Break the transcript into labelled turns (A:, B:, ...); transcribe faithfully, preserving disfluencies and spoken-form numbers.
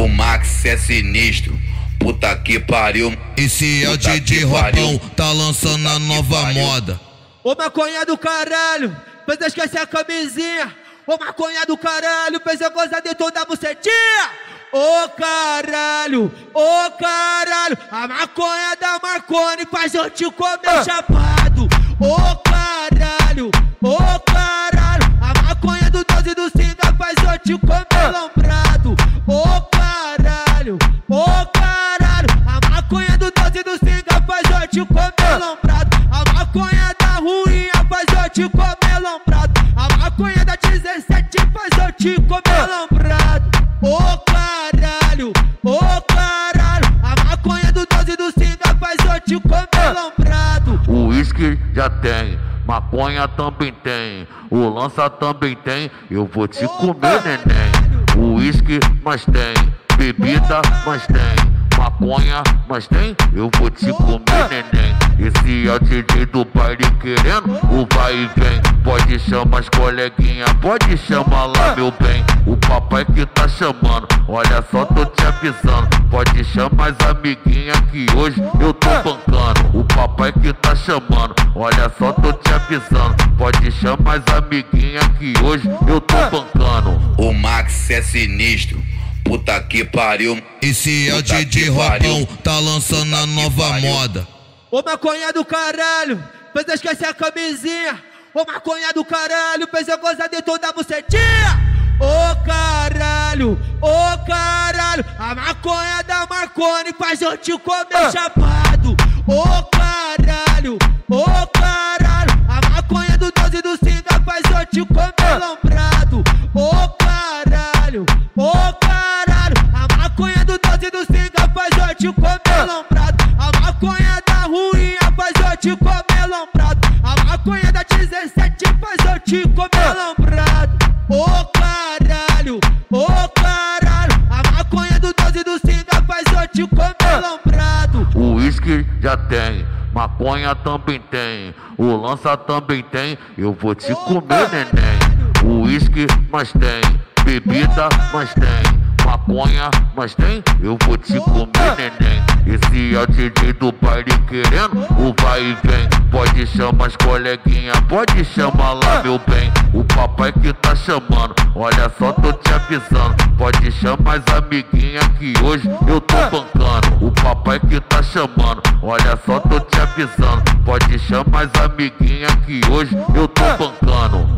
A: O Max é sinistro, puta que pariu.
B: Esse é o D J Robão, tá lançando a nova moda.
C: Ô maconha do caralho, fez eu esquecer a camisinha. Ô maconha do caralho, fez eu gozar de toda a bucetinha. Ô caralho, ô caralho, a maconha da Marconi faz eu te comer ah. chapado. Ô caralho, ô caralho, a maconha do doze do Singa faz eu te comer lombrado. Ô caralho, ô caralho, a maconha do doze do Singa faz eu te comer lombrado. A maconha da ruinha faz eu te comer lombrado. A maconha da dezessete faz eu te comer lombrado. Ô caralho, ô caralho, a maconha do doze do Singa faz eu te comer lombrado.
D: O uísque já tem, maconha também tem, o lança também tem, eu vou te comer, neném. O uísque, mas tem, bebida, mas tem, maconha, mas tem, eu vou te comer, neném. Esse é o D J do baile querendo o vai e vem. Pode chamar as coleguinhas, pode chamar lá, meu bem. O papai que tá chamando, olha só, tô te avisando. Pode chamar as amiguinhas que hoje eu tô bancando. O papai que tá chamando, olha só, tô te avisando. Pode chamar as amiguinhas que hoje eu tô bancando.
A: O Max é sinistro, puta que pariu.
B: Esse é o D J Robão, tá lançando a nova moda.
C: Ô maconha do caralho, fez eu esquecer a camisinha. Ô maconha do caralho, fez eu gozar de toda a bucetinha. Ô caralho, ô caralho, a maconha da Marconi faz eu te comer ah. chapado. Ô caralho, ô caralho, a maconha do doze do Singa faz eu te comer lombrado. Ô caralho, ô caralho, a maconha do doze do Singa faz eu te comer lombrado. A maconha da ruinha faz eu te comer lombrado. A maconha da dezessete faz eu te comer lombrado. Ô caralho, ô caralho, a maconha do doze do Singa faz eu te comer lombrado.
D: O uísque já tem, maconha também tem, o lança também tem, eu vou te comer, neném. O uísque, mas tem, bebida, mas tem, maconha, mas tem, eu vou te comer, neném. Esse é o D J do baile querendo o vai e vem. Pode chamar as coleguinhas, pode chamar lá, meu bem. O papai que tá chamando, olha só, tô te avisando. Pode chamar as amiguinhas que hoje eu tô bancando. O papai que tá chamando, olha só, tô te avisando. Pode chamar as amiguinhas que hoje eu tô bancando.